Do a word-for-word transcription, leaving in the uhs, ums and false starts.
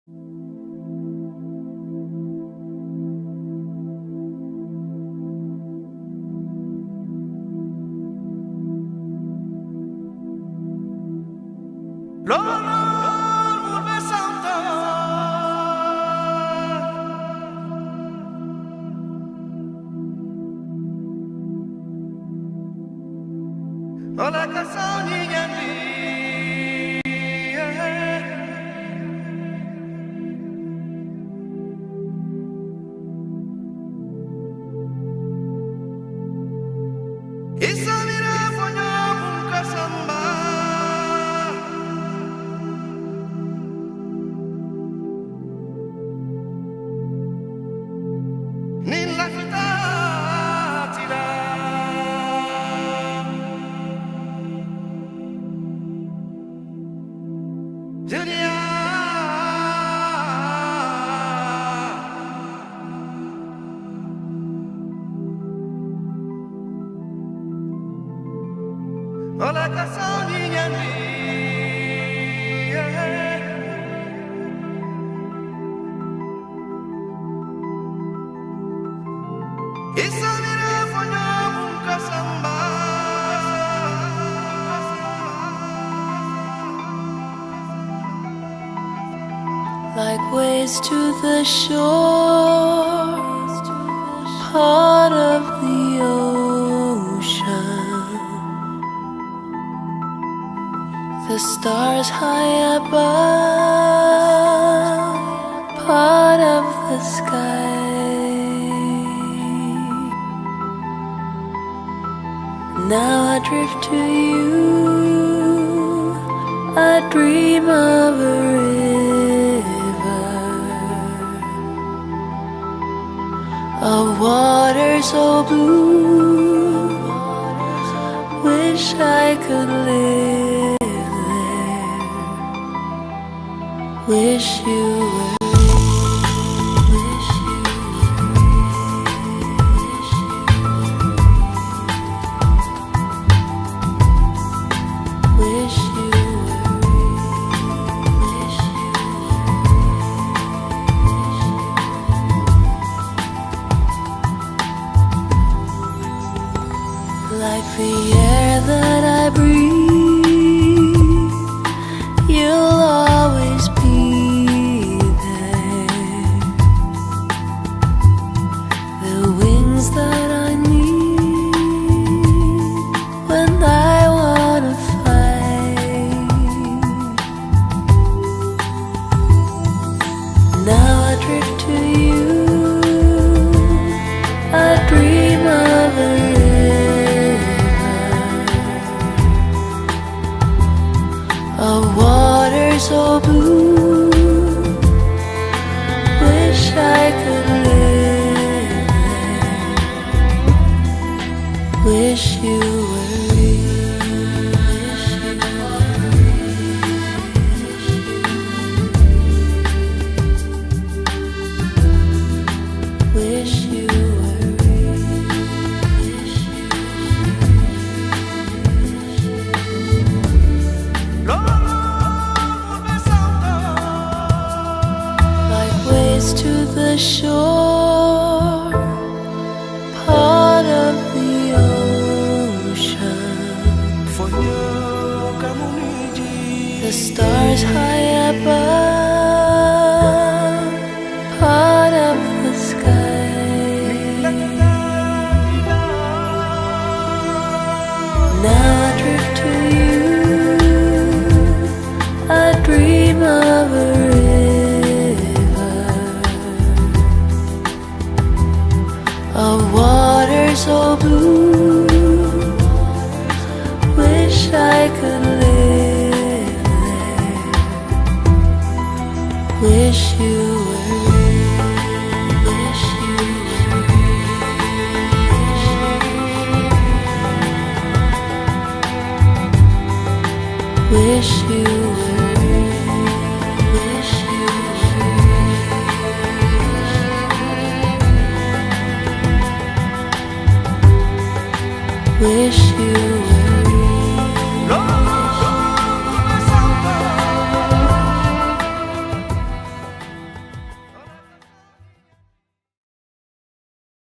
Ola kasani yandi, isamira fonyo mukasamba, nila kita tira. Dunia ola kasani yandi, isamira fonyo mukasamba. Like waves to the shore, part of the ocean. The stars high above, part of the sky. Now I drift to you, I dream of a river, of water so blue, wish I could live there, wish you were. Like the air that I breathe, you'll always be there. The wings that I need when I wanna fly. Now I drift to you, I dream of a of water so blue, wish I could live there, wish you were real, wish you were real, wish you to the shore, part of the ocean. The stars high above, part of the sky. Now I drift to you, I dream of a of water so blue, wish I could live there, wish you were real, wish you were real, wish you